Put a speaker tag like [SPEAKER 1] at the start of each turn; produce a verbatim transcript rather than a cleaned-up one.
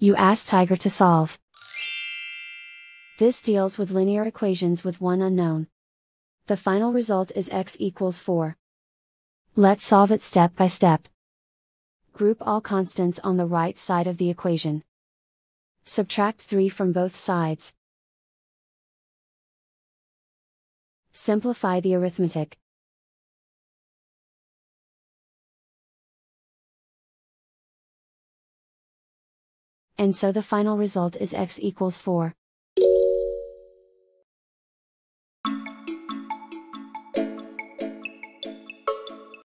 [SPEAKER 1] You ask Tiger to solve. This deals with linear equations with one unknown. The final result is x equals four. Let's solve it step by step. Group all constants on the right side of the equation. Subtract three from both sides. Simplify the arithmetic. And so the final result is x equals four.